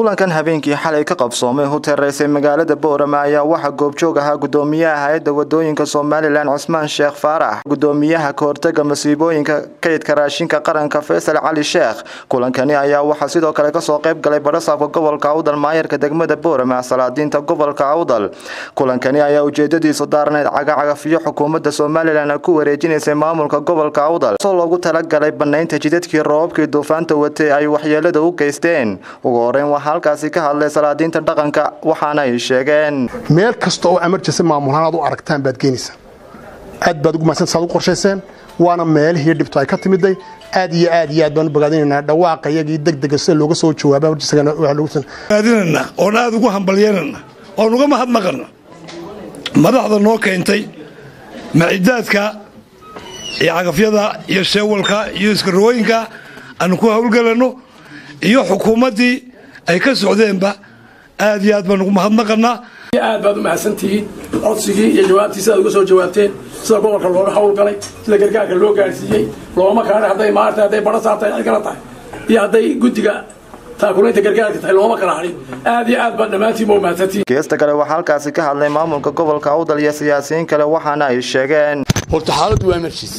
kulankan habeenkii xalay ka qabsoomay hotel raysay magaalada Boorama ayaa waxa goobjoog ahaa gudoomiyaha hay'adda wadooyinka Soomaaliland Cusmaan Sheekh Faarax, gudoomiyaha koortaga masiibooyinka kaydka raashinka qaranka Faysal Cali Sheekh. Kulankani ayaa waxa sidoo kale ka soo qayb galay barasaabka gobolka Awdal maayarka degmada Boorama salaadiinta gobolka Awdal. Kulankani ayaa ujeedadiisu daaranayd cagacagafiyo xukuumadda Soomaaliland ku wareejinaysay maamulka gobolka Awdal soo loogu talagalay banaynta jidadkii roobkii duufaanta watay ay waxyeelada u geysteen. ugu horreyn waxa halkaasi ka hadlay salaadiinta dhaqanka waxaana ay sheegeen meel kasta oo emergency maamulaad u aragtaan baad geenaysaa aad baad ugu maasan u qorsheyseen waana meelihii dhibto ay ka timiday aad baan bogaadinaynaa dhawaaqayagii degdeg si looga soo jawaabo isagana waxa lagu san aadinana oo aad ugu hambalyeelana oo uga mahadnaqana madaxda noo keentay macidaadka iyo cagafyada iyo sheewalka iyo iskarooyinka aan ku hawlgalano iyo xukuumadii ay ka socdeenba aad baan ugu mahadnaqana aad baad u mahadsantihiin codsigii iyo jawaabtiisa aad uga soo jawaabteen sida gobolka looga hawlgalay sida gargaarka loo gaarsiiyay looma kala hadday maarta hadday baro saartay ay kala tahay iyo hadday guddiga taakuleynta gargaarka tahay looma kala hadhin aad baad dhammaantiin u mahadsantihiin geesta kale waxa halkaasi ka hadlay maamulka gobolka Awdal iyo siyaasiyiin kale waxaana ay sheegeen horta xaaladdu waa emergency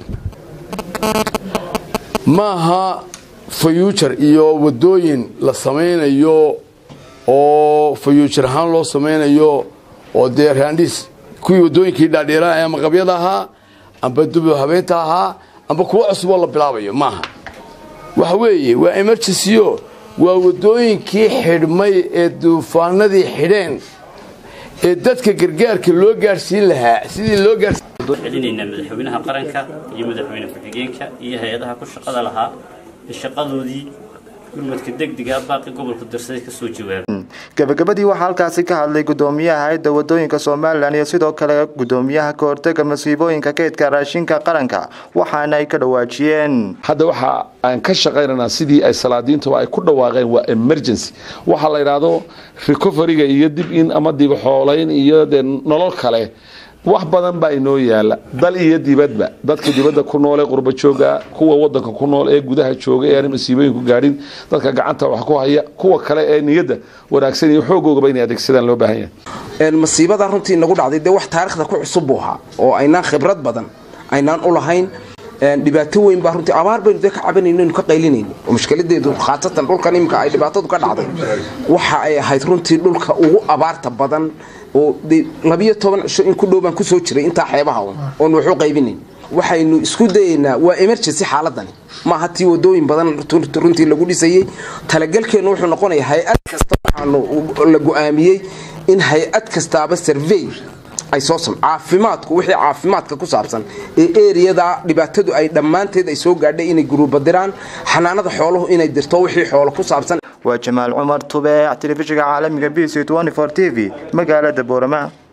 maaha future iyo wadooyin la sameeyo oo future ahaan loo sameeyo oo deeraandis kuwii wadooyinkii dhaadheeraa ee maqabyada ahaa amba dib u habeynta ahaa amba kuwa cusub oo la bilaabayo maaha waxa weeye waa emergency waa wadooyinkii xidhmay ee duufaanadii xidheen ee dadka gargaarka loo gaarsiin lahaa sidii loo gaarsiin celinayna madaxweynaha qaranka iyo madaxweynaha ku-xigeenka iyo hay'adaha ku shaqada lahaa shaqadoodii gurmadka degdega baaqi gobolka Darsaday ka soo jawaabay gabagabadii waxa halkaasi ka hadlay gudoomiyaha hay'adda wadooyinka Soomaaliland iyo sidoo kale gudoomiyaha koortaga masiibooyinka kaydka raashinka qaranka waxaana ay ka dhawaajiyeen hadda waxa aan ka shaqeynaa sidii ay salaadiintu ay ku dhawaaqeen waa emergency waxa la yiraahdo recovery-ga iyo dib in ama dib xoolayn iyo nolol kale wax badan baa inoo yaala dal iyo dibadba dadka dibadda ku nool ee qurba jooga kuwa wadanka ku nool ee gudaha jooga ee masiibooyinku gaadhin dadka gacanta wax ku haya kuwa kale ee niyada wanaagsan iyo xoogooga inay adeegsadaan loo baahan yahay masiibada runtii nagu dhacday wax taariikhda ku cusub ah oo aynaan khibrad badan aynaan u lahayn dhibaato weyn baa runtii abaar baynu ka cabanayno ka qaylinayno oo mushkiladeedu khaasatan dhulkan imka ay dhibaatadu ka dhacday waxa ay ahayd runtii dhulka ugu abaarta badan oo 12 cisho in ku dhowban ku soo jiray inta xeebaha oo wuxuu qaybinay waxaynu isku dayeynaa waa emergency xaaladani ma hatii wadooyin badan runtii lagu dhisayay talagalkeenu wuxuu noqonayaa hay'ad kasta waxaanu la go'aamiyay in hay'ad kastaaba survey ay soo caafimaadku wixii caafimaadka ku saabsan ee area-da dhibaatadu ay dhamaanteed ay soo gaadhay inay gruuba diraan xanaanada xooluhu inay dirto wixii xoolo ku saabsan waa Jamaal Umar Tube telefishinka caalamiga BC24 TV magaalada Boorama.